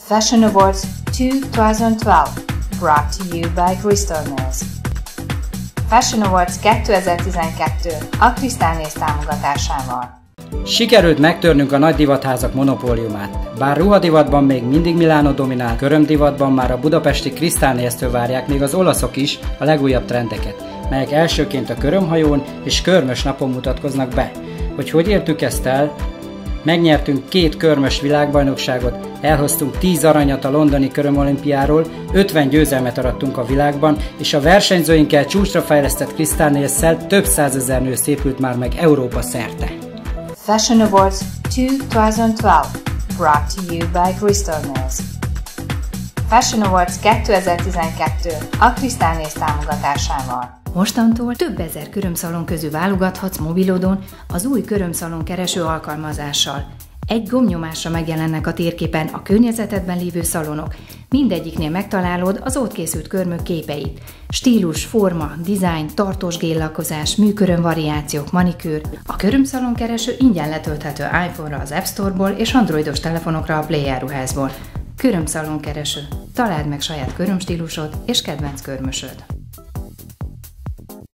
Fashion Awards 2012, brought to you by Crystal Mills. Fashion Awards 2012 a Crystal Mills támogatásával. Sikerült megtörnünk a nagy divatházak monopóliumát. Bár ruhadivatban még mindig Milano dominál, körömdivatban már a budapesti Crystal Mills-től várják még az olaszok is a legújabb trendeket, melyek elsőként a körömhajón és körmös napon mutatkoznak be. Hogy értük ezt el? Megnyertünk 2 körmös világbajnokságot, elhoztunk 10 aranyat a londoni körömolimpiáról, 50 győzelmet arattunk a világban, és a versenyzőinkkel csúcsra fejlesztett Crystal Mills-szel több százezer nő szépült már meg Európa szerte. Fashion Awards 2012, brought to you by Crystal Mills. Fashion Awards 2012 a Crystal Mills támogatásával. Mostantól több ezer körömszalon közül válogathatsz mobilodon az új körömszalon kereső alkalmazással. Egy gombnyomásra megjelennek a térképen a környezetedben lévő szalonok. Mindegyiknél megtalálod az ott készült körmök képeit. Stílus, forma, dizájn, tartós géllakkozás, műköröm variációk, manikűr. A körömszalon kereső ingyen letölthető iPhone-ra az App Store-ból és androidos telefonokra a Play áruházból. Körömszalon kereső. Találd meg saját körömstílusod és kedvenc körmösöd.